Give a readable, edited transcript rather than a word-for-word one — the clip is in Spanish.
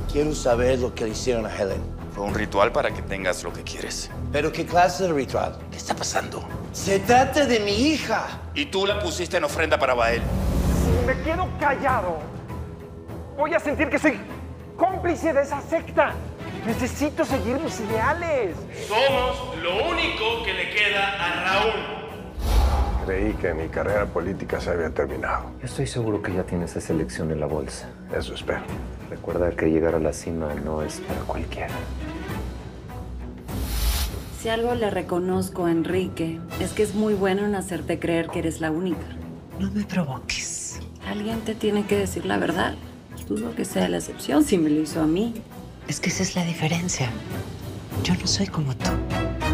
Quiero saber lo que le hicieron a Helen. Fue un ritual para que tengas lo que quieres. ¿Pero qué clase de ritual? ¿Qué está pasando? Se trata de mi hija. Y tú la pusiste en ofrenda para Baal. Si me quedo callado, voy a sentir que soy cómplice de esa secta. Necesito seguir mis ideales. Somos lo único que le queda a Raúl. Creí que mi carrera política se había terminado. Yo estoy seguro que ya tienes esa elección en la bolsa. Eso espero. Recuerda que llegar a la cima no es para cualquiera. Si algo le reconozco a Enrique, es que es muy bueno en hacerte creer que eres la única. No me provoques. Alguien te tiene que decir la verdad. Dudo que sea la excepción si me lo hizo a mí. Es que esa es la diferencia. Yo no soy como tú.